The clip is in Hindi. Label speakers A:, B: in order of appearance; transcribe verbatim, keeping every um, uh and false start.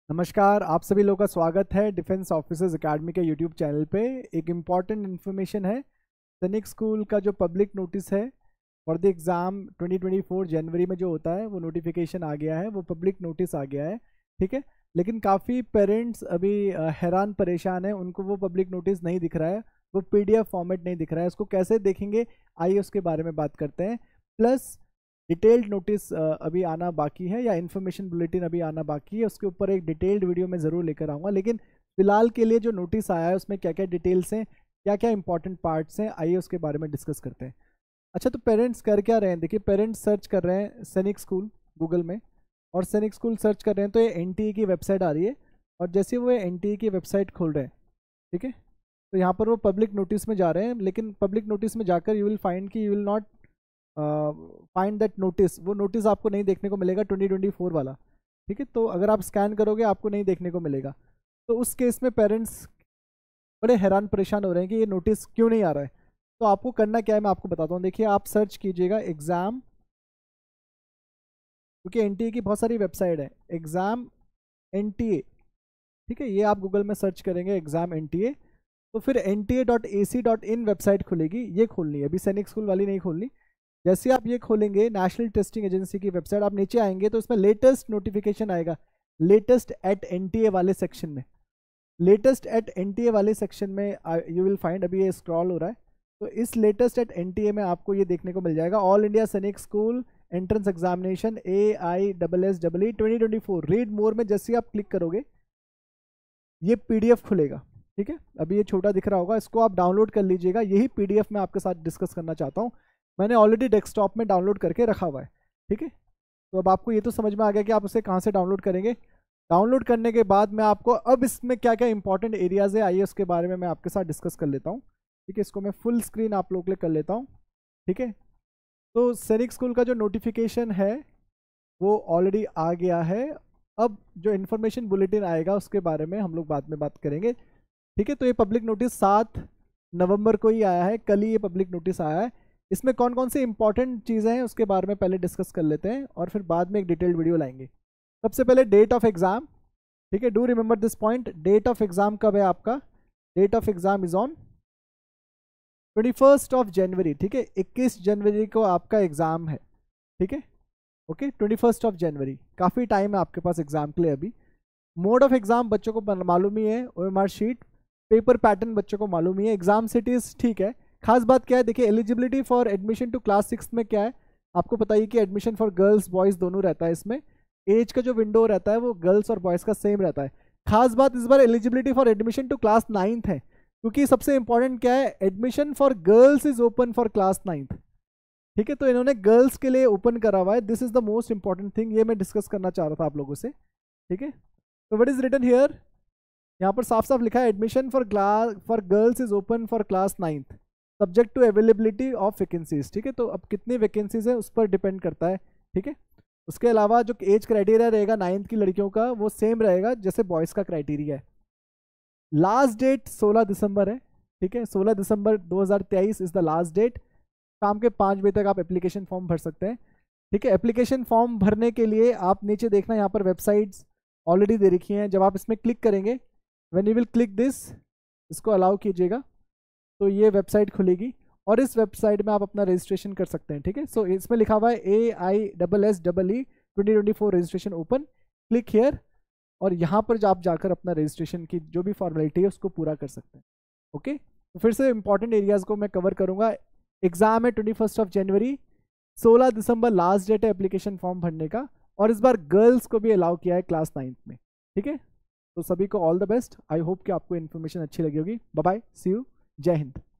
A: नमस्कार, आप सभी लोगों का स्वागत है डिफेंस ऑफिसर्स एकेडमी के यूट्यूब चैनल पे। एक इम्पॉर्टेंट इन्फॉर्मेशन है, सैनिक स्कूल का जो पब्लिक नोटिस है for the exam twenty twenty four जनवरी में जो होता है वो नोटिफिकेशन आ गया है, वो पब्लिक नोटिस आ गया है। ठीक है, लेकिन काफ़ी पेरेंट्स अभी हैरान परेशान हैं, उनको वो पब्लिक नोटिस नहीं दिख रहा है, वो पीडीएफ फॉर्मेट नहीं दिख रहा है। उसको कैसे देखेंगे, आइए उसके बारे में बात करते हैं। प्लस डिटेल्ड नोटिस अभी आना बाकी है या इन्फॉर्मेशन बुलेटिन अभी आना बाकी है, उसके ऊपर एक डिटेल्ड वीडियो मैं ज़रूर लेकर आऊँगा। लेकिन फिलहाल के लिए जो नोटिस आया है उसमें क्या क्या डिटेल्स हैं, क्या क्या इंपॉर्टेंट पार्ट्स हैं, आइए उसके बारे में डिस्कस करते हैं। अच्छा, तो पेरेंट्स कर क्या रहे हैं, देखिए पेरेंट्स सर्च कर रहे हैं सैनिक स्कूल गूगल में, और सैनिक स्कूल सर्च कर रहे हैं तो ये एनटीए की वेबसाइट आ रही है, और जैसे वो एनटीए की वेबसाइट खोल रहे हैं, ठीक है, तो यहाँ पर वो पब्लिक नोटिस में जा रहे हैं। लेकिन पब्लिक नोटिस में जाकर यू विल फाइंड कि you will not find that notice, वो नोटिस आपको नहीं देखने को मिलेगा ट्वेंटी ट्वेंटी फोर वाला। ठीक है, तो अगर आप स्कैन करोगे आपको नहीं देखने को मिलेगा। तो उस केस में पेरेंट्स बड़े हैरान परेशान हो रहे हैं कि ये नोटिस क्यों नहीं आ रहा है। तो आपको करना क्या है, मैं आपको बताता हूँ। देखिए, आप सर्च कीजिएगा एग्ज़ाम, क्योंकि एनटीए की बहुत सारी वेबसाइट है, एग्ज़ाम एनटीए, ठीक है, ये आप गूगल में सर्च करेंगे एग्ज़ाम एनटीए, तो फिर N T A dot A C dot in website खुलेगी, ये खोलनी है, अभी सैनिक स्कूल वाली नहीं खोलनी। जैसे आप ये खोलेंगे नेशनल टेस्टिंग एजेंसी की वेबसाइट, आप नीचे आएंगे तो इसमें लेटेस्ट नोटिफिकेशन आएगा, लेटेस्ट एट एनटीए वाले सेक्शन में, लेटेस्ट एट एनटीए वाले सेक्शन में यू विल फाइंड, अभी ये स्क्रॉल हो रहा है, तो इस लेटेस्ट एट एनटीए में आपको ये देखने को मिल जाएगा, all India Sainik school entrance examination A I double S double E twenty twenty four read more में जैसे आप क्लिक करोगे ये पीडीएफ खुलेगा। ठीक है, अभी ये छोटा दिख रहा होगा, इसको आप डाउनलोड कर लीजिएगा। यही पीडीएफ मैं आपके साथ डिस्कस करना चाहता हूँ, मैंने ऑलरेडी डेस्कटॉप में डाउनलोड करके रखा हुआ है। ठीक है, तो अब आपको ये तो समझ में आ गया कि आप उसे कहाँ से डाउनलोड करेंगे। डाउनलोड करने के बाद मैं आपको अब इसमें क्या क्या इंपॉर्टेंट एरियाज है, आइए उसके बारे में मैं आपके साथ डिस्कस कर लेता हूँ। ठीक है, इसको मैं फुल स्क्रीन आप लोग के लिए कर लेता हूँ। ठीक है, तो सैनिक स्कूल का जो नोटिफिकेशन है वो ऑलरेडी आ गया है। अब जो इन्फॉर्मेशन बुलेटिन आएगा उसके बारे में हम लोग बाद में बात करेंगे। ठीक है, तो ये पब्लिक नोटिस सात नवंबर को ही आया है, कल ही ये पब्लिक नोटिस आया है। इसमें कौन कौन सी इंपॉर्टेंट चीज़ें हैं उसके बारे में पहले डिस्कस कर लेते हैं, और फिर बाद में एक डिटेल्ड वीडियो लाएंगे। सबसे पहले डेट ऑफ एग्जाम, ठीक है, do remember this point, date of exam कब है आपका, date of exam is on twenty first of January. ठीक है, इक्कीस जनवरी को आपका एग्जाम है। ठीक है, okay, twenty first of January, काफ़ी टाइम है आपके पास एग्जाम के लिए अभी। मोड ऑफ एग्जाम बच्चों को मालूम ही है, O M R sheet, paper pattern बच्चों को मालूम ही है, एग्जाम सिटीज ठीक है। खास बात क्या है, देखिए eligibility for admission to class six में क्या है, आपको पता ही कि एडमिशन फॉर गर्ल्स बॉयज़ दोनों रहता है। इसमें एज का जो विंडो रहता है वो गर्ल्स और बॉयज़ का सेम रहता है। खास बात इस बार eligibility for admission to class ninth है, क्योंकि सबसे इंपॉर्टेंट क्या है, admission for girls is open for class ninth. ठीक है, तो इन्होंने गर्ल्स के लिए ओपन करा हुआ है, this is the most important thing, ये मैं डिस्कस करना चाह रहा था आप लोगों से। ठीक है, तो व्हाट इज रिटन हियर, यहाँ पर साफ साफ लिखा है admission for class for girls is open for class ninth subject to availability of vacancies. ठीक है, तो अब कितनी वैकेंसीज है उस पर डिपेंड करता है। ठीक है, उसके अलावा जो एज क्राइटेरिया रहेगा नाइन्थ की लड़कियों का वो सेम रहेगा जैसे बॉयज़ का क्राइटेरिया है। लास्ट डेट सोलह दिसंबर है। ठीक है, सोलह दिसंबर दो हज़ार तेईस इज द लास्ट डेट, शाम के पाँच बजे तक आप एप्लीकेशन फॉर्म भर सकते हैं। ठीक है, एप्लीकेशन फॉर्म भरने के लिए आप नीचे देखना, यहाँ पर वेबसाइट्स ऑलरेडी दे रखी हैं, जब आप इसमें क्लिक करेंगे, when you will click this, इसको अलाउ कीजिएगा तो ये वेबसाइट खुलेगी, और इस वेबसाइट में आप अपना रजिस्ट्रेशन कर सकते हैं। ठीक है, सो इसमें लिखा हुआ है A I double S double E twenty twenty four registration open, click here, और यहाँ पर आप जाकर अपना रजिस्ट्रेशन की जो भी फॉर्मेलिटी है उसको पूरा कर सकते हैं। ओके, तो फिर से इंपॉर्टेंट एरियाज को मैं कवर करूँगा। एग्जाम है ट्वेंटी फर्स्ट ऑफ जनवरी, सोलह दिसंबर लास्ट डेट है एप्लीकेशन फॉर्म भरने का, और इस बार गर्ल्स को भी अलाउ किया है क्लास नाइन्थ में। ठीक है, तो सभी को all the best, I hope कि आपको इन्फॉर्मेशन अच्छी लगी होगी। बाय बाय, सी यू, जय हिंद।